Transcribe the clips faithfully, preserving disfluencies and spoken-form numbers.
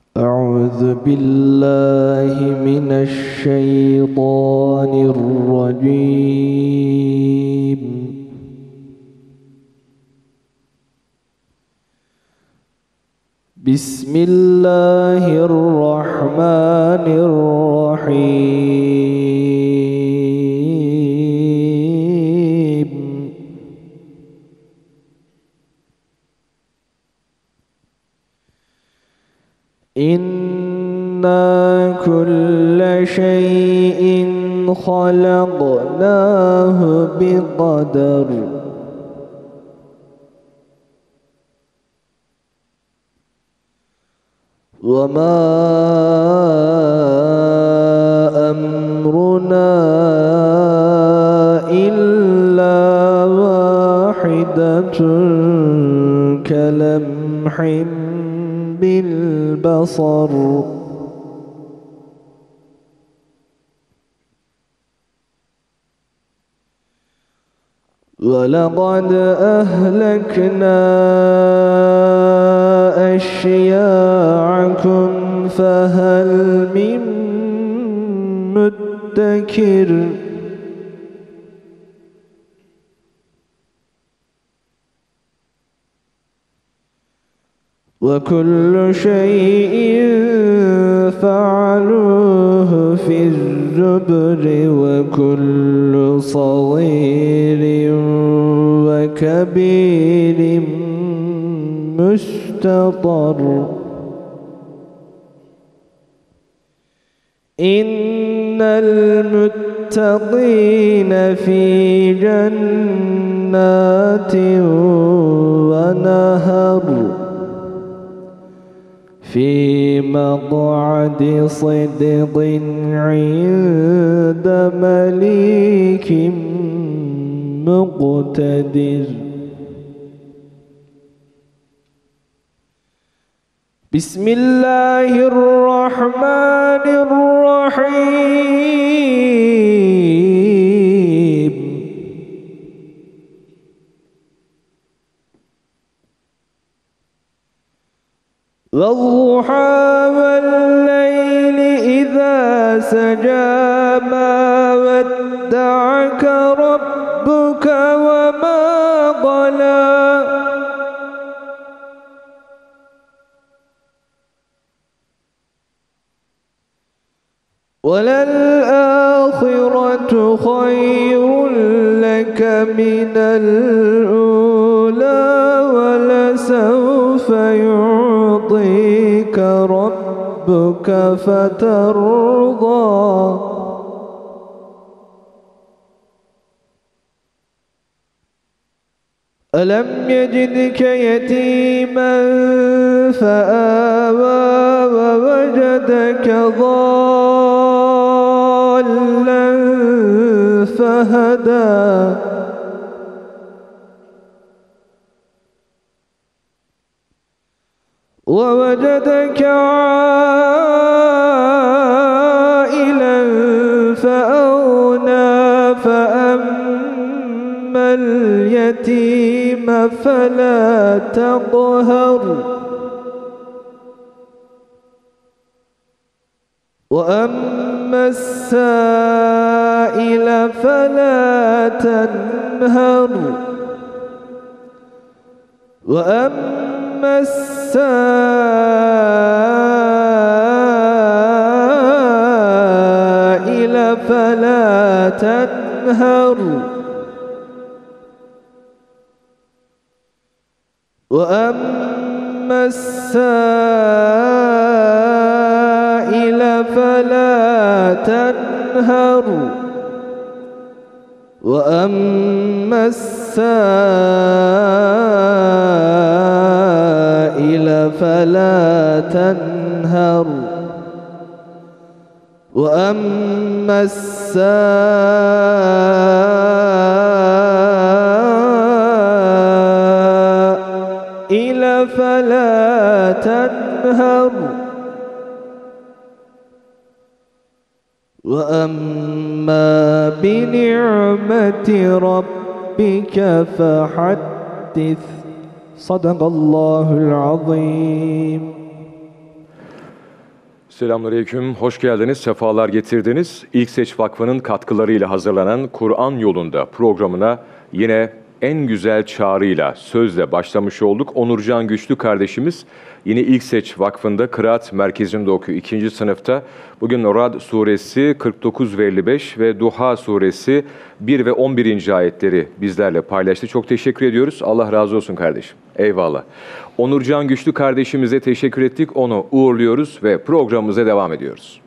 أعوذ بالله من الشيطان الرجيم. بسم الله الرحمن الرحيم. إنا كل شيء خلقناه بقدر وما أمرنا إلا واحدة كلمح بالبصر ولقد أهلكنا أشياعكم فهل من مدكر وكل شيء فعلوه في الزبر وكل صغير وكبير مستطر. إن المتقين في جنات ونهر في مقعد صدق عند مليك مقتدر. بسم الله الرحمن الرحيم. والضحى والليل إذا سجى ما ودعك ربك وما قلى وللآخرة خير لك من الأولى ولسوف يعطيك ربك فترضى. ألم يجدك يتيما فآوى ووجدك ضالا فهدى ووجدك عائلا فأغنى فأما اليتيم فلا تقهر وأما السائل فلا تنهر وأما السائل فلا تنهر وأما السائل فلا تنهر وأما السائل فلا تنهر وأما السائل فلا تنهر وأما بنعمة ربك فحدث. صدق الله العظيم. Selamünaleyküm, hoş geldiniz, sefalar getirdiniz. İlkseç Vakfı'nın katkılarıyla hazırlanan Kur'an Yolunda programına yine en güzel çağrıyla, sözle başlamış olduk. Onurcan Güçlü kardeşimiz yine İlkseç Vakfı'nda Kıraat Merkezi'nde okuyor. ikinci sınıfta. Bugün Ra'd suresi kırk dokuz ve elli beş ve Duha suresi bir ve on birinci ayetleri bizlerle paylaştı. Çok teşekkür ediyoruz. Allah razı olsun kardeşim. Eyvallah. Onurcan Güçlü kardeşimize teşekkür ettik. Onu uğurluyoruz ve programımıza devam ediyoruz.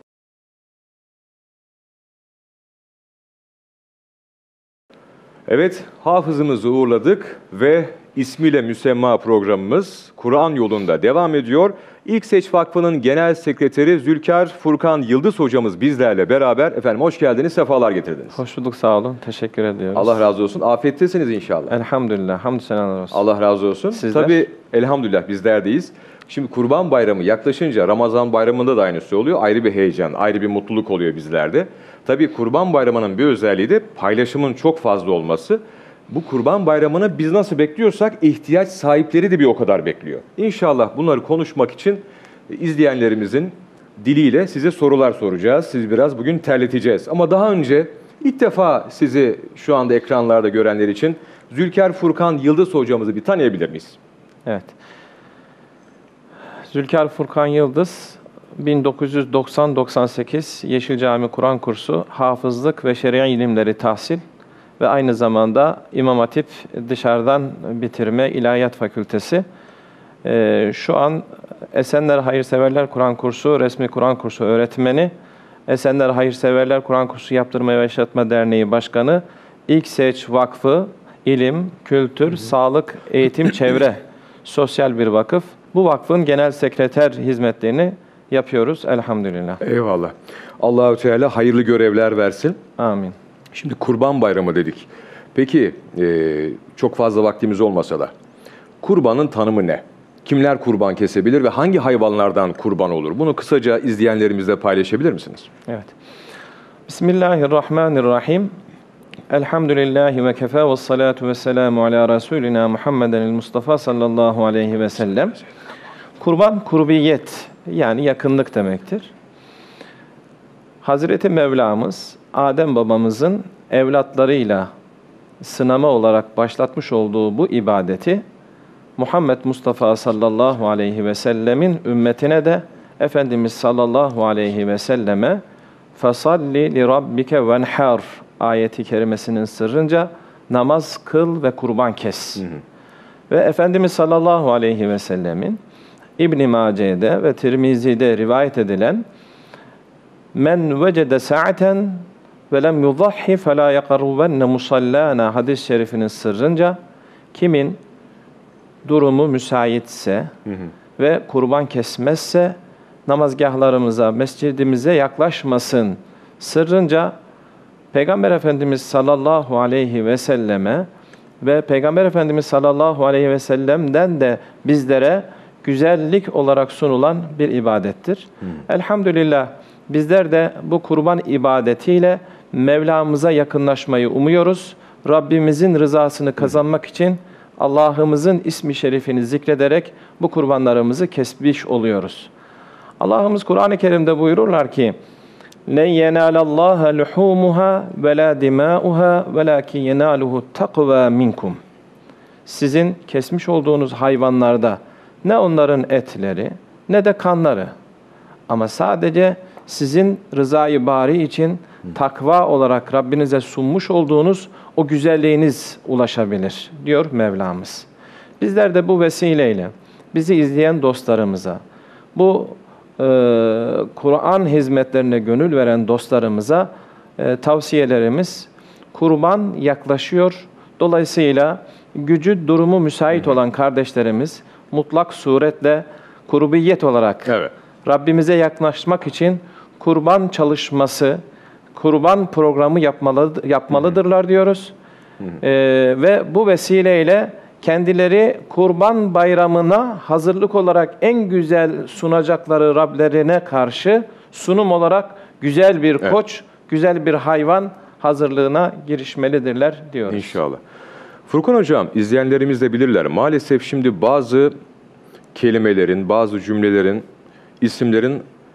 Evet, hafızımızı uğurladık ve ismiyle müsemma programımız Kur'an Yolunda devam ediyor. İlkseç Vakfı'nın Genel Sekreteri Zülkar Furkan Yıldız hocamız bizlerle beraber. Efendim hoş geldiniz, sefalar getirdiniz. Hoş bulduk, sağ olun. Teşekkür ediyoruz. Allah razı olsun. Afiyettesiniz inşallah. Elhamdülillah, hamdü senalar olsun. Allah razı olsun. Sizler? Tabii elhamdülillah bizlerdeyiz. Şimdi Kurban Bayramı yaklaşınca Ramazan Bayramı'nda da aynısı oluyor. Ayrı bir heyecan, ayrı bir mutluluk oluyor bizlerde. Tabii Kurban Bayramı'nın bir özelliği de paylaşımın çok fazla olması. Bu Kurban Bayramı'nı biz nasıl bekliyorsak ihtiyaç sahipleri de bir o kadar bekliyor. İnşallah bunları konuşmak için izleyenlerimizin diliyle size sorular soracağız. Sizi biraz bugün terleteceğiz. Ama daha önce ilk defa sizi şu anda ekranlarda görenler için Zülkar Furkan Yıldız hocamızı bir tanıyabilir miyiz? Evet. Zülkar Furkan Yıldız, bin dokuz yüz doksan doksan sekiz Yeşil Cami Kur'an Kursu, hafızlık ve şeria ilimleri tahsil ve aynı zamanda İmam Hatip dışarıdan bitirme İlahiyat Fakültesi. Ee, şu an Esenler Hayırseverler Kur'an Kursu, Resmi Kur'an Kursu öğretmeni, Esenler Hayırseverler Kur'an Kursu Yaptırma ve Yaşatma Derneği Başkanı, İlkseç Vakfı, İlim, Kültür, hı hı. Sağlık, Eğitim, Çevre, sosyal bir vakıf. Bu vakfın genel sekreter hizmetlerini yapıyoruz elhamdülillah. Eyvallah. Allah-u Teala hayırlı görevler versin. Amin. Şimdi Kurban Bayramı dedik. Peki e, çok fazla vaktimiz olmasa da kurbanın tanımı ne? Kimler kurban kesebilir ve hangi hayvanlardan kurban olur? Bunu kısaca izleyenlerimizle paylaşabilir misiniz? Evet. Bismillahirrahmanirrahim. Elhamdülillahi ve kefa ve salatu ve selamu ala Resulina Muhammedenil Mustafa sallallahu aleyhi ve sellem. Kurban, kurbiyet yani yakınlık demektir. Hazreti Mevlamız, Adem babamızın evlatlarıyla sınama olarak başlatmış olduğu bu ibadeti, Muhammed Mustafa sallallahu aleyhi ve sellemin ümmetine de Efendimiz sallallahu aleyhi ve selleme فَصَلِّ لِرَبِّكَ وَنْحَرْ ayeti kerimesinin sırrınca namaz kıl ve kurban kes. Hı hı. Ve Efendimiz sallallahu aleyhi ve sellemin İbn-i Mace'de ve Tirmizi'de rivayet edilen men vecede sa'aten ve lem yudahhi fela yakarubenne musallana hadis-i şerifinin sırrınca kimin durumu müsaitse hı hı. ve kurban kesmezse namazgahlarımıza, mescidimize yaklaşmasın sırrınca Peygamber Efendimiz sallallahu aleyhi ve selleme ve Peygamber Efendimiz sallallahu aleyhi ve sellem'den de bizlere güzellik olarak sunulan bir ibadettir. Hmm. Elhamdülillah bizler de bu kurban ibadetiyle Mevlamıza yakınlaşmayı umuyoruz. Rabbimizin rızasını kazanmak için Allah'ımızın ismi şerifini zikrederek bu kurbanlarımızı kesmiş oluyoruz. Allah'ımız Kur'an-ı Kerim'de buyururlar ki لَنْ يَنَالَ اللّٰهَ لُحُومُهَا وَلَا دِمَاؤُهَا وَلَاكِنْ يَنَالُهُ التَّقْوَى مِنْكُمْ. Sizin kesmiş olduğunuz hayvanlarda ne onların etleri ne de kanları. Ama sadece sizin rızayı bari için takva olarak Rabbinize sunmuş olduğunuz o güzelliğiniz ulaşabilir diyor Mevlamız. Bizler de bu vesileyle bizi izleyen dostlarımıza, bu e, Kur'an hizmetlerine gönül veren dostlarımıza e, tavsiyelerimiz kurban yaklaşıyor. Dolayısıyla gücü, durumu müsait olan kardeşlerimiz mutlak suretle kurbiyet olarak evet. Rabbimize yaklaşmak için kurban çalışması, kurban programı yapmalı, yapmalıdırlar diyoruz. Hı hı. Ee, ve bu vesileyle kendileri kurban bayramına hazırlık olarak en güzel sunacakları Rablerine karşı sunum olarak güzel bir evet. koç, güzel bir hayvan hazırlığına girişmelidirler diyoruz. İnşallah. Furkan Hocam, izleyenlerimiz de bilirler. Maalesef şimdi bazı kelimelerin, bazı cümlelerin, isimlerin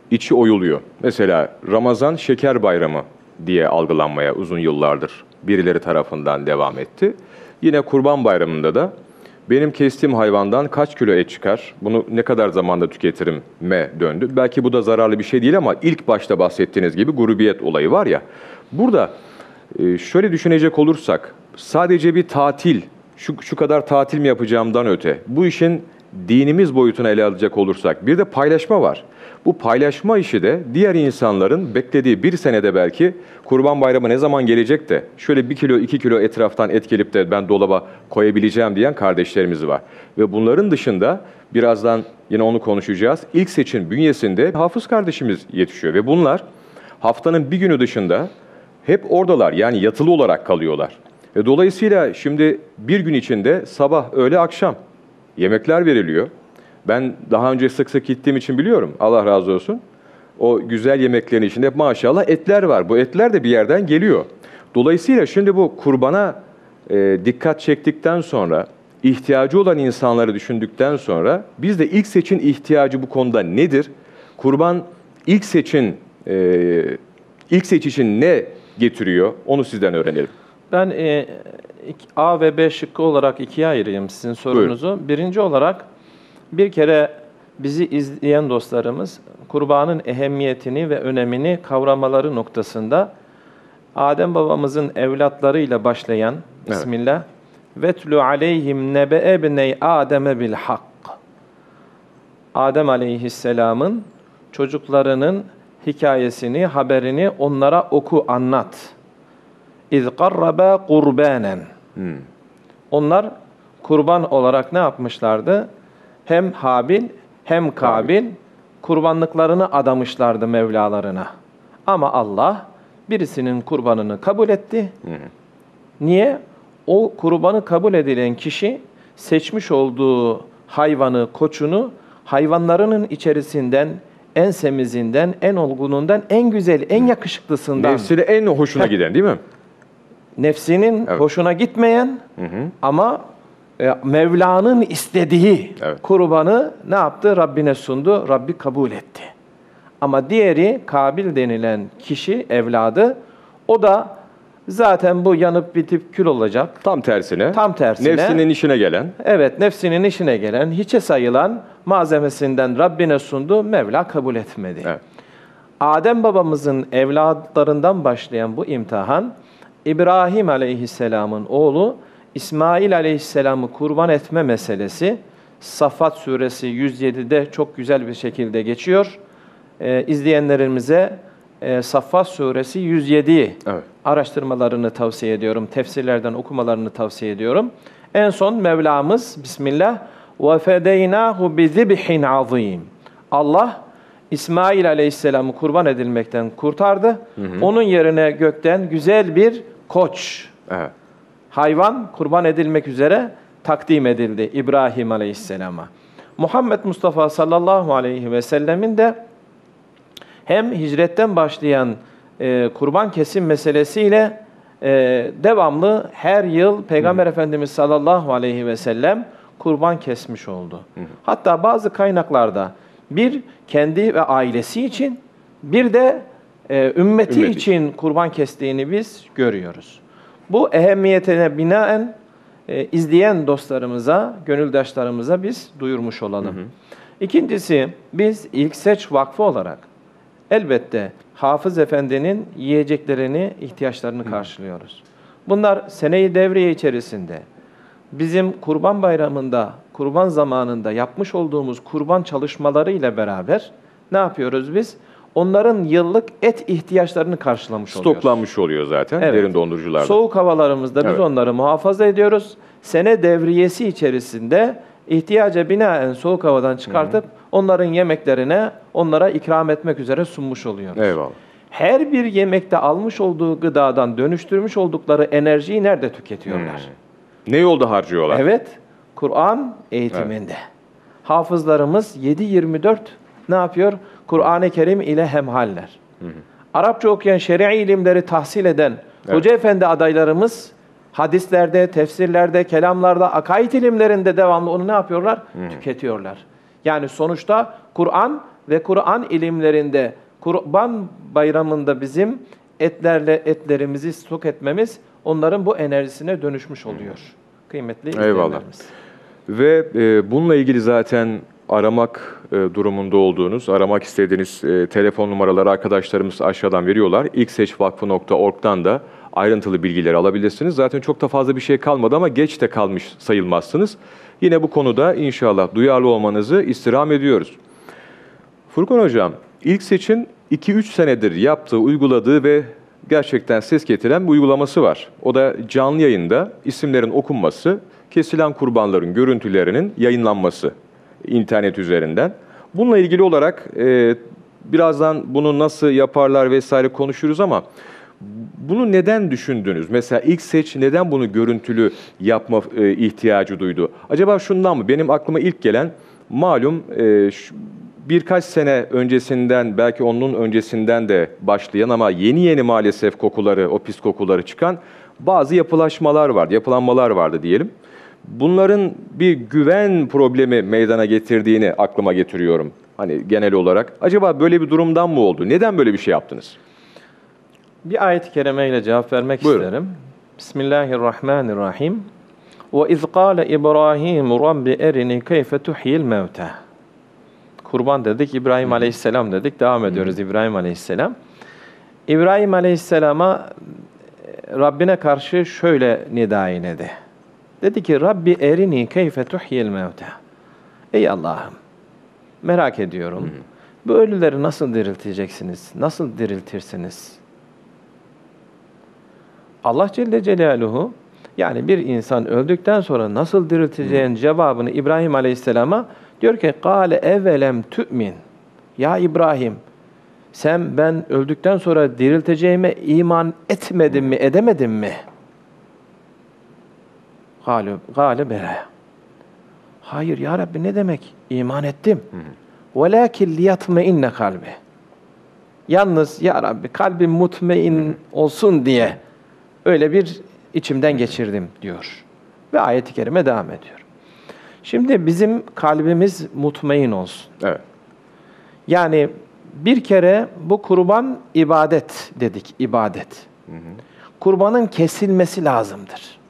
içi oyuluyor. Mesela Ramazan şeker bayramı diye algılanmaya uzun yıllardır birileri tarafından devam etti. Yine Kurban Bayramı'nda da benim kestiğim hayvandan kaç kilo et çıkar, bunu ne kadar zamanda tüketirim me döndü. Belki bu da zararlı bir şey değil ama ilk başta bahsettiğiniz gibi grubiyet olayı var ya. Burada şöyle düşünecek olursak sadece bir tatil, şu, şu kadar tatil mi yapacağımdan öte, bu işin dinimiz boyutuna ele alacak olursak bir de paylaşma var. Bu paylaşma işi de diğer insanların beklediği bir senede belki Kurban Bayramı ne zaman gelecek de şöyle bir kilo iki kilo etraftan et gelip de ben dolaba koyabileceğim diyen kardeşlerimiz var. Ve bunların dışında birazdan yine onu konuşacağız. İlk seçim bünyesinde hafız kardeşimiz yetişiyor ve bunlar haftanın bir günü dışında hep oradalar, yani yatılı olarak kalıyorlar. Ve dolayısıyla şimdi bir gün içinde sabah, öğle, akşam yemekler veriliyor. Ben daha önce sık sık gittiğim için biliyorum, Allah razı olsun. O güzel yemeklerin içinde maşallah etler var. Bu etler de bir yerden geliyor. Dolayısıyla şimdi bu kurbana e, dikkat çektikten sonra, ihtiyacı olan insanları düşündükten sonra biz de ilk seçin ihtiyacı bu konuda nedir? Kurban ilk seçin, e, ilk seç için ne getiriyor? Onu sizden öğrenelim. Ben e, A ve B şıkkı olarak ikiye ayırayım sizin sorunuzu. Buyurun. Birinci olarak bir kere bizi izleyen dostlarımız kurbanın ehemmiyetini ve önemini kavramaları noktasında Adem babamızın evlatlarıyla başlayan evet. Bismillah vetlu aleyhim nebe ebney Adem'e bil hak. Adem aleyhisselamın çocuklarının hikayesini, haberini onlara oku, anlat. İz qarraba qurbanen. Hmm. Onlar kurban olarak ne yapmışlardı? Hem Habil hem Kabil kurbanlıklarını adamışlardı Mevlalarına. Ama Allah birisinin kurbanını kabul etti. Hı hı. Niye? O kurbanı kabul edilen kişi seçmiş olduğu hayvanı, koçunu hayvanlarının içerisinden en semizinden, en olgunundan, en güzel, en yakışıklısından. Nefsine en hoşuna Heh. giden değil mi? Nefsinin evet. hoşuna gitmeyen hı hı. ama e, Mevla'nın istediği evet. kurbanı ne yaptı? Rabbine sundu. Rabbi kabul etti. Ama diğeri Kabil denilen kişi, evladı, o da zaten bu yanıp bitip kül olacak. Tam tersine. Tam tersine. Nefsinin işine gelen. Evet, nefsinin işine gelen, hiçe sayılan malzemesinden Rabbine sundu. Mevla kabul etmedi. Evet. Adem babamızın evlatlarından başlayan bu imtihan, İbrahim aleyhisselamın oğlu İsmail aleyhisselamı kurban etme meselesi Saffat suresi yüz yedide çok güzel bir şekilde geçiyor. Ee, izleyenlerimize e, Saffat suresi yüz yediyi evet. araştırmalarını tavsiye ediyorum. Tefsirlerden okumalarını tavsiye ediyorum. En son Mevlamız Bismillah وَفَدَيْنَاهُ بِذِبْحٍ عَظِيمٍ. Allah İsmail aleyhisselamı kurban edilmekten kurtardı. Hı hı. Onun yerine gökten güzel bir koç, evet. hayvan kurban edilmek üzere takdim edildi İbrahim aleyhisselama. Muhammed Mustafa sallallahu aleyhi ve sellemin de hem hicretten başlayan e, kurban kesim meselesiyle e, devamlı her yıl Peygamber hı hı. Efendimiz sallallahu aleyhi ve sellem kurban kesmiş oldu. Hı hı. Hatta bazı kaynaklarda bir kendi ve ailesi için, bir de e, ümmeti, ümmeti için kurban kestiğini biz görüyoruz. Bu ehemmiyetine binaen e, izleyen dostlarımıza, gönüldaşlarımıza biz duyurmuş olalım. Hı hı. İkincisi, biz İlk Seç Vakfı olarak elbette Hafız Efendi'nin yiyeceklerini, ihtiyaçlarını hı. karşılıyoruz. Bunlar sene-i devriye içerisinde bizim Kurban Bayramı'nda, kurban zamanında yapmış olduğumuz kurban çalışmaları ile beraber ne yapıyoruz biz? Onların yıllık et ihtiyaçlarını karşılamış oluyoruz. Stoklanmış oluyor zaten evet. derin dondurucularda. Soğuk havalarımızda biz evet. onları muhafaza ediyoruz. Sene devriyesi içerisinde ihtiyaca binaen soğuk havadan çıkartıp Hı-hı. onların yemeklerine, onlara ikram etmek üzere sunmuş oluyoruz. Eyvallah. Her bir yemekte almış olduğu gıdadan dönüştürmüş oldukları enerjiyi nerede tüketiyorlar? Hmm. Ne yolda harcıyorlar? Evet, Kur'an eğitiminde. Evet. Hafızlarımız yedi yirmi dört ne yapıyor? Kur'an-ı Kerim ile hemhaller. Hı hı. Arapça okuyan, şer'i ilimleri tahsil eden evet. hoca efendi adaylarımız hadislerde, tefsirlerde, kelamlarda, akaid ilimlerinde devamlı onu ne yapıyorlar? Hı hı. Tüketiyorlar. Yani sonuçta Kur'an ve Kur'an ilimlerinde, Kurban Bayramı'nda bizim etlerle etlerimizi stok etmemiz onların bu enerjisine dönüşmüş oluyor. Kıymetli izleyenlerimiz. Eyvallah. Ve e, bununla ilgili zaten aramak e, durumunda olduğunuz, aramak istediğiniz e, telefon numaraları arkadaşlarımız aşağıdan veriyorlar. ilkseçvakfı nokta org'dan da ayrıntılı bilgileri alabilirsiniz. Zaten çok da fazla bir şey kalmadı ama geç de kalmış sayılmazsınız. Yine bu konuda inşallah duyarlı olmanızı istirham ediyoruz. Furkan Hocam, İlkseç'in iki üç senedir yaptığı, uyguladığı ve gerçekten ses getiren bir uygulaması var. O da canlı yayında isimlerin okunması, kesilen kurbanların görüntülerinin yayınlanması internet üzerinden. Bununla ilgili olarak e, birazdan bunu nasıl yaparlar vesaire konuşuruz ama bunu neden düşündünüz? Mesela İlkseç neden bunu görüntülü yapma e, ihtiyacı duydu? Acaba şundan mı? Benim aklıma ilk gelen malum e, şu, birkaç sene öncesinden, belki onun öncesinden de başlayan ama yeni yeni maalesef kokuları, o pis kokuları çıkan bazı yapılaşmalar vardı, yapılanmalar vardı diyelim. Bunların bir güven problemi meydana getirdiğini aklıma getiriyorum. Hani genel olarak. Acaba böyle bir durumdan mı oldu? Neden böyle bir şey yaptınız? Bir ayet-i kerimeyle cevap vermek Buyurun. isterim. Bismillahirrahmanirrahim. وَاِذْ قَالَ İbrahim رَبِّ اَرِنِي كَيْفَ تُحْيِي الْمَوْتَى. Kurban dedik, İbrahim Aleyhisselam dedik. Devam ediyoruz İbrahim Aleyhisselam. İbrahim Aleyhisselam'a Rabbine karşı şöyle nida eyledi. Dedi ki, Rabbi erini keyfe tuhyil mevte. Ey Allah'ım, merak ediyorum. Hı. Bu ölüleri nasıl dirilteceksiniz? Nasıl diriltirsiniz? Allah Celle Celaluhu, yani bir insan öldükten sonra nasıl dirilteceğin Hı. cevabını İbrahim Aleyhisselam'a diyor ki, Kâle evvelem tü'min. Ya İbrahim, sen ben öldükten sonra dirilteceğime iman etmedin mi, edemedin mi? Gâle bela. Hayır ya Rabbi, ne demek? İman ettim. وَلَاكِنْ لِيَطْمَئِنَّ kalbi. Yalnız ya Rabbi kalbim mutmain olsun diye öyle bir içimden geçirdim diyor. Ve ayet-i kerime devam ediyor. Şimdi bizim kalbimiz mutmain olsun. Evet. Yani bir kere bu kurban ibadet dedik, ibadet. Hı hı. Kurbanın kesilmesi lazımdır.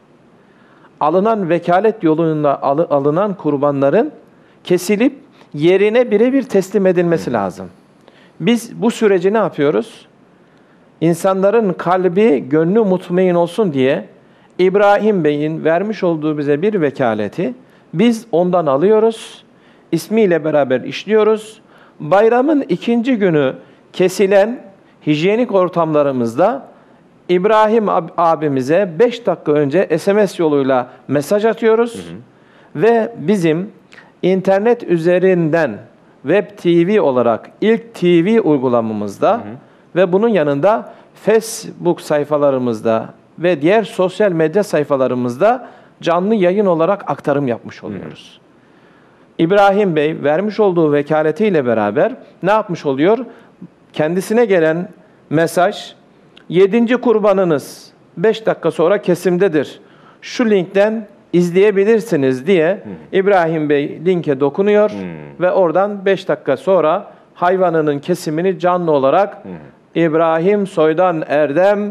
Alınan vekalet yoluyla alı, alınan kurbanların kesilip yerine birebir teslim edilmesi Hı. lazım. Biz bu süreci ne yapıyoruz? İnsanların kalbi, gönlü mutmain olsun diye İbrahim Bey'in vermiş olduğu bize bir vekaleti biz ondan alıyoruz, ismiyle beraber işliyoruz. Bayramın ikinci günü kesilen hijyenik ortamlarımızda İbrahim abimize beş dakika önce S M S yoluyla mesaj atıyoruz. Hı hı. Ve bizim internet üzerinden Web T V olarak ilk T V uygulamamızda hı hı. ve bunun yanında Facebook sayfalarımızda ve diğer sosyal medya sayfalarımızda canlı yayın olarak aktarım yapmış oluyoruz. Hı. İbrahim Bey vermiş olduğu vekaletiyle beraber ne yapmış oluyor? Kendisine gelen mesaj, yedinci kurbanınız beş dakika sonra kesimdedir. Şu linkten izleyebilirsiniz diye Hı. İbrahim Bey linke dokunuyor Hı. ve oradan beş dakika sonra hayvanının kesimini canlı olarak Hı. İbrahim Soydan Erdem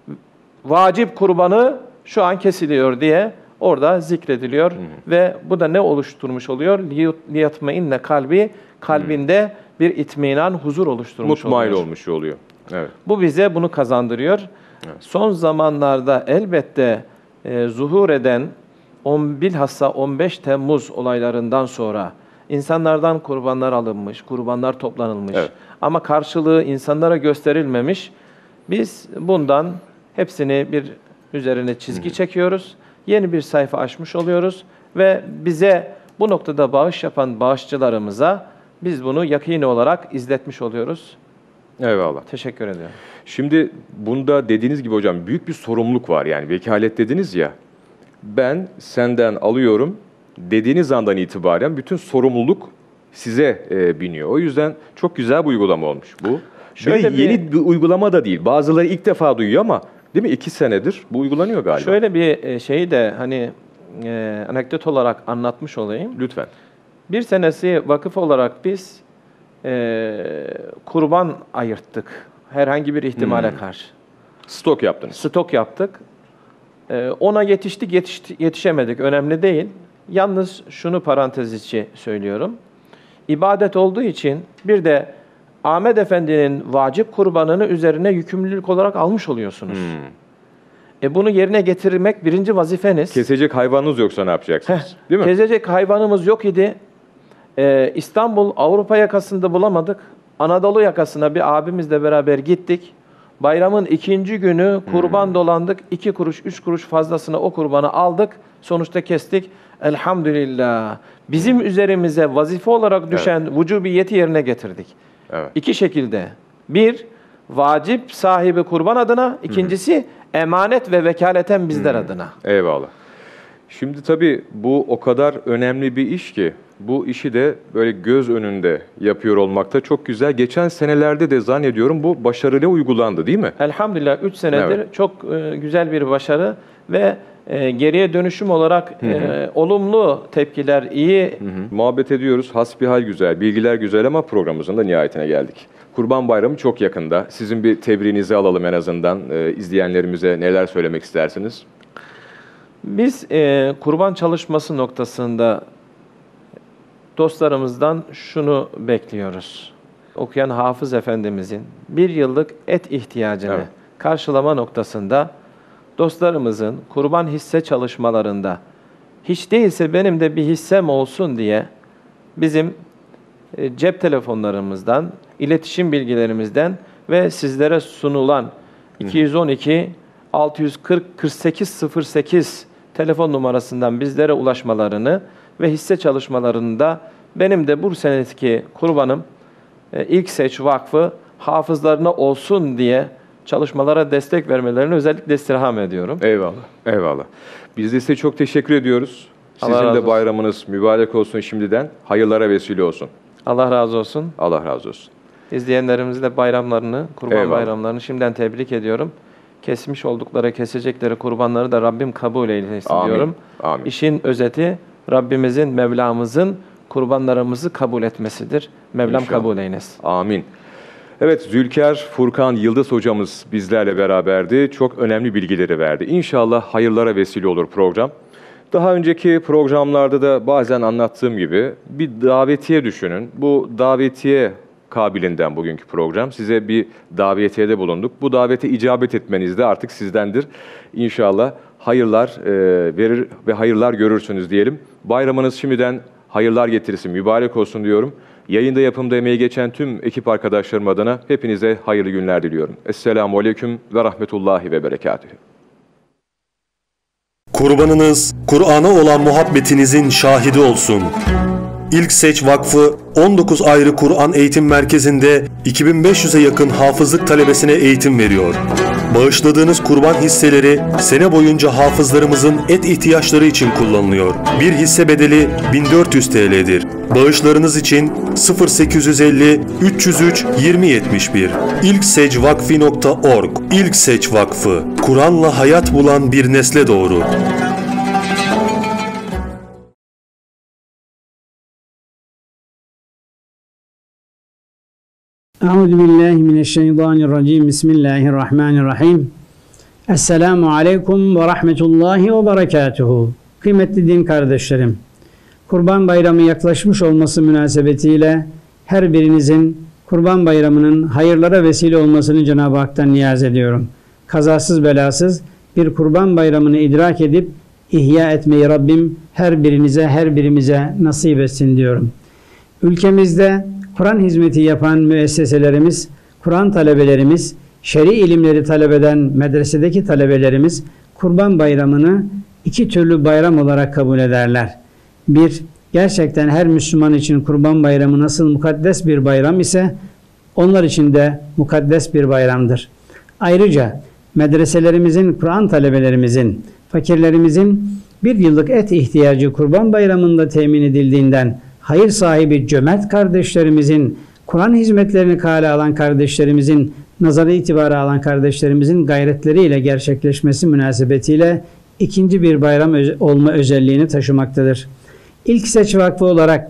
vacip kurbanı şu an kesiliyor diye orada zikrediliyor. Hı. Ve bu da ne oluşturmuş oluyor? Liyatmeinne kalbi, kalbinde Hı. bir itminan, huzur oluşturmuş Mutmain oluyor. olmuş oluyor. Evet. Bu bize bunu kazandırıyor. Evet. Son zamanlarda elbette e, zuhur eden on, bilhassa on beş Temmuz olaylarından sonra insanlardan kurbanlar alınmış, kurbanlar toplanılmış evet. ama karşılığı insanlara gösterilmemiş. Biz bundan hepsini bir üzerine çizgi Hı. çekiyoruz. Yeni bir sayfa açmış oluyoruz ve bize bu noktada bağış yapan bağışçılarımıza biz bunu yakîni olarak izletmiş oluyoruz. Eyvallah. Teşekkür ediyorum. Şimdi bunda dediğiniz gibi hocam büyük bir sorumluluk var. Yani vekalet dediniz ya, ben senden alıyorum dediğiniz andan itibaren bütün sorumluluk size e, biniyor. O yüzden çok güzel bir uygulama olmuş bu. Şöyle bir, yeni bir uygulama da değil. Bazıları ilk defa duyuyor ama değil mi? İki senedir bu uygulanıyor galiba. Şöyle bir şeyi de hani e, anekdot olarak anlatmış olayım. Lütfen. Bir senesi vakıf olarak biz e, kurban ayırttık. Herhangi bir ihtimale Hmm. karşı. Stok yaptınız. Stok yaptık. E, ona yetiştik, yetişti, yetişemedik. Önemli değil. Yalnız şunu parantez içi söylüyorum. İbadet olduğu için bir de Ahmet Efendi'nin vacip kurbanını üzerine yükümlülük olarak almış oluyorsunuz. Hmm. E bunu yerine getirmek birinci vazifeniz. Kesecek hayvanınız yoksa ne yapacaksınız? Heh, Değil mi? Kesecek hayvanımız yok idi. Ee, İstanbul, Avrupa yakasında bulamadık. Anadolu yakasına bir abimizle beraber gittik. Bayramın ikinci günü kurban Hmm. dolandık. İki kuruş, üç kuruş fazlasına o kurbanı aldık. Sonuçta kestik. Elhamdülillah. Bizim üzerimize vazife olarak düşen vücubiyeti yerine getirdik. Evet. İki şekilde. Bir, vacip sahibi kurban adına. İkincisi, emanet ve vekaleten bizler adına. Eyvallah. Şimdi tabii bu o kadar önemli bir iş ki bu işi de böyle göz önünde yapıyor olmakta çok güzel. Geçen senelerde de zannediyorum bu başarıyla uygulandı değil mi? Elhamdülillah üç senedir Evet. çok e, güzel bir başarı ve e, geriye dönüşüm olarak e, olumlu tepkiler, iyi. Hı hı. Muhabbet ediyoruz. Hasbihal güzel, bilgiler güzel ama programımızın da nihayetine geldik. Kurban Bayramı çok yakında. Sizin bir tebriğinizi alalım en azından. Ee, izleyenlerimize neler söylemek istersiniz? Biz e, kurban çalışması noktasında dostlarımızdan şunu bekliyoruz. Okuyan Hafız Efendimizin bir yıllık et ihtiyacını Evet. karşılama noktasında dostlarımızın kurban hisse çalışmalarında hiç değilse benim de bir hissem olsun diye bizim e, cep telefonlarımızdan, iletişim bilgilerimizden ve sizlere sunulan iki yüz on iki altı yüz kırk kırk sekiz sıfır sekiz telefon numarasından bizlere ulaşmalarını ve hisse çalışmalarında benim de bu senedeki kurbanım e, İlk Seç Vakfı hafızlarına olsun diye çalışmalara destek vermelerini özellikle istirham ediyorum. Eyvallah, eyvallah. Biz de size çok teşekkür ediyoruz. Allah Sizin razı de olsun. bayramınız mübarek olsun şimdiden. Hayırlara vesile olsun. Allah razı olsun. Allah razı olsun. İzleyenlerimizi de bayramlarını, kurban Eyvallah. bayramlarını şimdiden tebrik ediyorum. Kesmiş oldukları, kesecekleri kurbanları da Rabbim kabul eylesin Amin, diyorum. amin. İşin özeti Rabbimizin, Mevlamızın kurbanlarımızı kabul etmesidir. Mevlam İnşallah. kabul eylesin. Amin. Evet, Zülker Furkan Yıldız hocamız bizlerle beraberdi. Çok önemli bilgileri verdi. İnşallah hayırlara vesile olur program. Daha önceki programlarda da bazen anlattığım gibi bir davetiye düşünün. Bu davetiye kabilinden bugünkü program. Size bir davetiyede bulunduk. Bu davete icabet etmeniz de artık sizdendir. İnşallah hayırlar e, verir ve hayırlar görürsünüz diyelim. Bayramınız şimdiden hayırlar getirsin, mübarek olsun diyorum. Yayında yapımda emeği geçen tüm ekip arkadaşlarım adına hepinize hayırlı günler diliyorum. Esselamu Aleyküm ve Rahmetullahi ve Berekatühü. Kurbanınız, Kur'an'a olan muhabbetinizin şahidi olsun. İlk Seç Vakfı on dokuz ayrı Kur'an eğitim merkezinde iki bin beş yüze yakın hafızlık talebesine eğitim veriyor. Bağışladığınız kurban hisseleri sene boyunca hafızlarımızın et ihtiyaçları için kullanılıyor. Bir hisse bedeli bin dört yüz T L'dir. Bağışlarınız için sıfır sekiz yüz elli üç yüz üç yirmi yetmiş bir ilksecvakfi nokta org İlk Seç Vakfı, Kur'an'la hayat bulan bir nesle doğru. Euzubillahimineşşeytanirracim. Bismillahirrahmanirrahim. Esselamu aleyküm ve rahmetullahi ve berekatuhu. Kıymetli din kardeşlerim, Kurban Bayramı yaklaşmış olması münasebetiyle her birinizin Kurban Bayramı'nın hayırlara vesile olmasını Cenab-ı Hak'tan niyaz ediyorum. Kazasız belasız bir Kurban Bayramı'nı idrak edip ihya etmeyi Rabbim her birinize, her birimize nasip etsin diyorum. Ülkemizde Kur'an hizmeti yapan müesseselerimiz, Kur'an talebelerimiz, şer'i ilimleri talep eden medresedeki talebelerimiz Kurban Bayramı'nı iki türlü bayram olarak kabul ederler. Bir, gerçekten her Müslüman için Kurban Bayramı nasıl mukaddes bir bayram ise onlar için de mukaddes bir bayramdır. Ayrıca medreselerimizin, Kur'an talebelerimizin, fakirlerimizin bir yıllık et ihtiyacı Kurban Bayramı'nda temin edildiğinden hayır sahibi cömert kardeşlerimizin, Kur'an hizmetlerini kale alan kardeşlerimizin, nazara itibara alan kardeşlerimizin gayretleriyle gerçekleşmesi münasebetiyle ikinci bir bayram olma özelliğini taşımaktadır. İlk Seç Vakfı olarak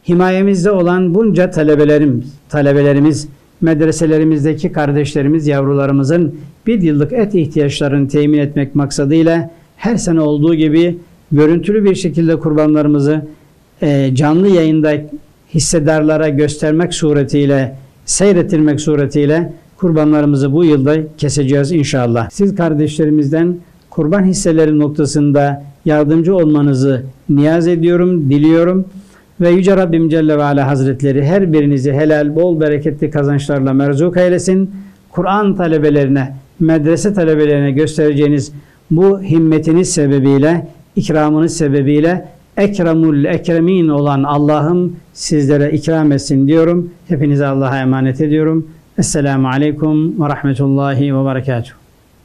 himayemizde olan bunca talebelerimiz, talebelerimiz, medreselerimizdeki kardeşlerimiz, yavrularımızın bir yıllık et ihtiyaçlarını temin etmek maksadıyla her sene olduğu gibi görüntülü bir şekilde kurbanlarımızı e, canlı yayında hissedarlara göstermek suretiyle, seyrettirmek suretiyle kurbanlarımızı bu yılda keseceğiz inşallah. Siz kardeşlerimizden kurban hisseleri noktasında yardımcı olmanızı niyaz ediyorum, diliyorum. Ve Yüce Rabbim Celle ve Ala Hazretleri her birinizi helal, bol, bereketli kazançlarla merzuk eylesin. Kur'an talebelerine, medrese talebelerine göstereceğiniz bu himmetiniz sebebiyle, ikramınız sebebiyle Ekremul Ekremin olan Allah'ım sizlere ikram etsin diyorum. Hepinize Allah'a emanet ediyorum. Esselamu Aleyküm ve Rahmetullahi ve Berekatuhu.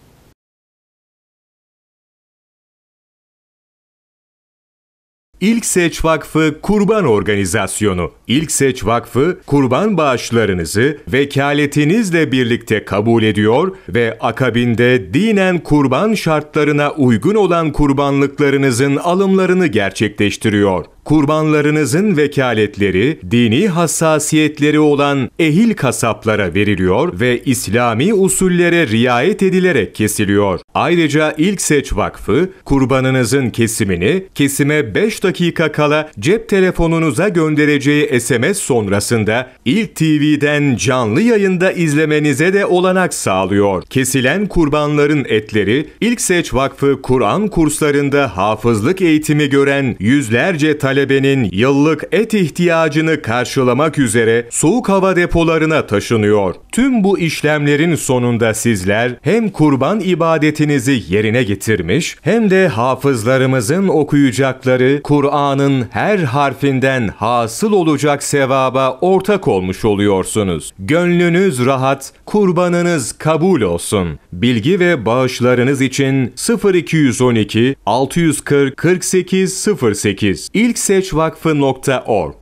İlk Seç Vakfı Kurban Organizasyonu. İlk Seç Vakfı, kurban bağışlarınızı vekaletinizle birlikte kabul ediyor ve akabinde dinen kurban şartlarına uygun olan kurbanlıklarınızın alımlarını gerçekleştiriyor. Kurbanlarınızın vekaletleri, dini hassasiyetleri olan ehil kasaplara veriliyor ve İslami usullere riayet edilerek kesiliyor. Ayrıca İlk Seç Vakfı, kurbanınızın kesimini kesime beş dakika kala cep telefonunuza göndereceği S M S sonrasında İlk T V'den canlı yayında izlemenize de olanak sağlıyor. Kesilen kurbanların etleri, İlk Seç Vakfı Kur'an kurslarında hafızlık eğitimi gören yüzlerce talebenin yıllık et ihtiyacını karşılamak üzere soğuk hava depolarına taşınıyor. Tüm bu işlemlerin sonunda sizler hem kurban ibadetinizi yerine getirmiş hem de hafızlarımızın okuyacakları Kur'an'ın her harfinden hasıl olacak sevaba ortak olmuş oluyorsunuz. Gönlünüz rahat, kurbanınız kabul olsun. Bilgi ve bağışlarınız için sıfır iki yüz on iki altı yüz kırk kırk sekiz sıfır sekiz ilkseçvakfı nokta org